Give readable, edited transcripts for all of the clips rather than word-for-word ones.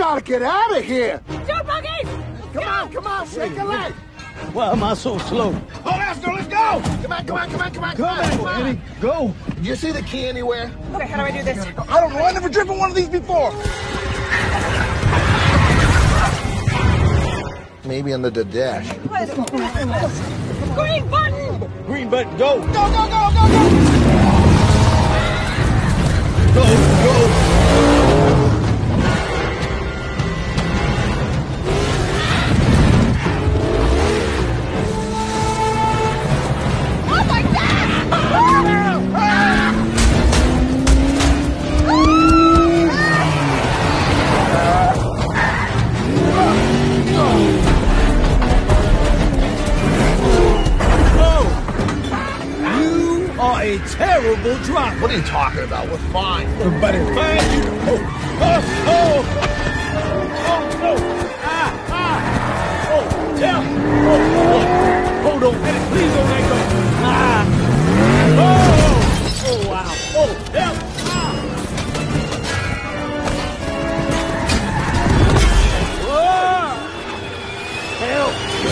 gotta get out of here! Two buggies! Come on, shake a leg! Why am I so slow? Oh, Astro, let's go! Come on, Eddie, go! Do you see the key anywhere? Okay, how do I do this? I don't know, I've never driven one of these before! Maybe under the dash. Green button! Green button, go! Go! Go! Oh my God! You are a terrible driver. What are you talking about? We're fine. Everybody find you. Oh, no. Oh, tell. Hold on, Eddie, please don't let go. Oh, wow. Oh, help. Help.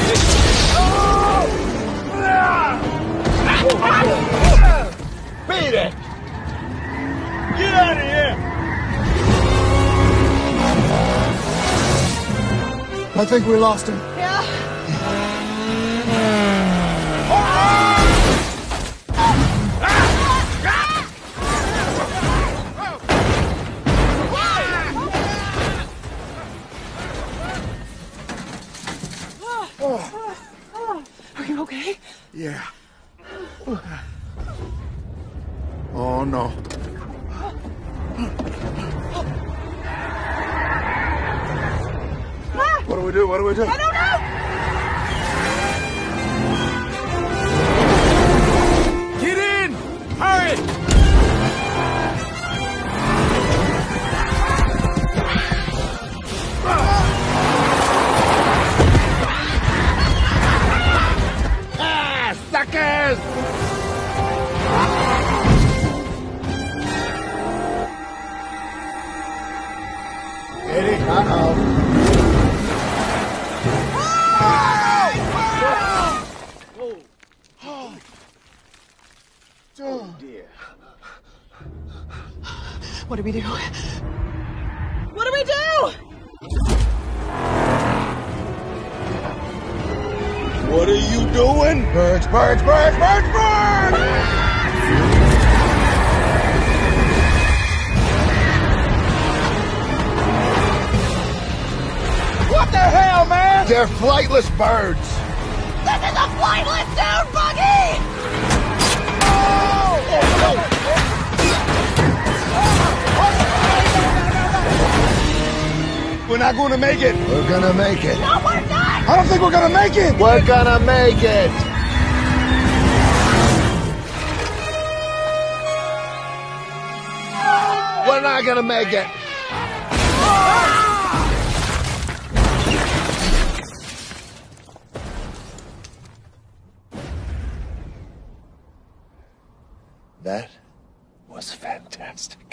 Beat it! Get out of here. I think we lost him. Yeah. Are you okay? Yeah. Oh, no. What do we do? I don't know! Get in. Hurry. Suckers! Eddie. Uh-oh. Oh, dear. What do we do? What do we do? What are you doing? Birds! What the hell, man? They're flightless birds. This is a flightless dune buggy! We're not going to make it. We're gonna make it. No, we're not! I don't think we're gonna make it. We're gonna make it. We're not gonna make it. That was fantastic.